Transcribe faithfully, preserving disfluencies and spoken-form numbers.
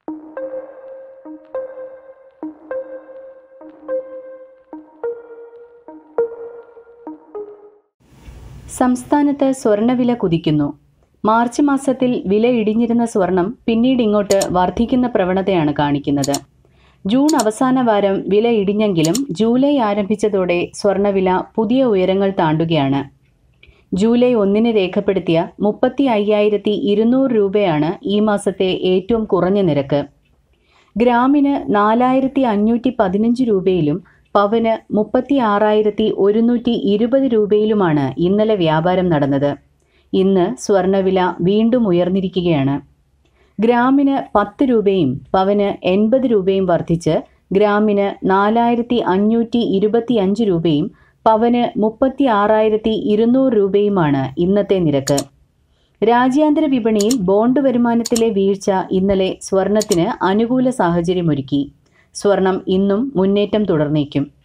സംസ്ഥാനത്ത് സ്വർണ്ണവില കുതിക്കുന്നു. മാർച്ച് മാസത്തിൽ വില ഇടിഞ്ഞിരുന്ന സ്വർണം പിന്നീട് ഇങ്ങോട്ട് വർദ്ധിക്കുന്ന പ്രവണതയാണ് കാണിക്കുന്നത്. ജൂൺ അവസാന വാരം വില ഇടിഞ്ഞെങ്കിലും ജൂലൈ ആരംഭിച്ചതോടെ സ്വർണ്ണവില പുതിയ ഉയരങ്ങൾ താണ്ടുകയാണ്. ജൂലൈ ഒന്നിന് രേഖപ്പെടുത്തിയ മുപ്പത്തി അയ്യായിരത്തി ഇരുന്നൂറ് രൂപയാണ് ഈ മാസത്തെ ഏറ്റവും കുറഞ്ഞ നിരക്ക്. ഗ്രാമിന് നാലായിരത്തി അഞ്ഞൂറ്റി പതിനഞ്ച് രൂപയിലും പവന് മുപ്പത്തി ആറായിരത്തി ഒരുന്നൂറ്റി ഇരുപത് രൂപയിലുമാണ് ഇന്നലെ വ്യാപാരം നടന്നത്. ഇന്ന് സ്വർണ്ണവില വീണ്ടും ഉയർന്നിരിക്കുകയാണ്. ഗ്രാമിന് പത്ത് രൂപയും പവന് എൺപത് രൂപയും വർദ്ധിച്ച് ഗ്രാമിന് നാലായിരത്തി അഞ്ഞൂറ്റി ഇരുപത്തി അഞ്ച് രൂപയും പവന് മുപ്പത്തി ആറായിരത്തി ഇരുന്നൂറ് രൂപയുമാണ് ഇന്നത്തെ നിരക്ക്. രാജ്യാന്തര വിപണിയിൽ ബോണ്ട് വരുമാനത്തിലെ വീഴ്ച ഇന്നലെ സ്വർണത്തിന് അനുകൂല സാഹചര്യമൊരുക്കി. സ്വർണം ഇന്നും മുന്നേറ്റം തുടർന്നേക്കും.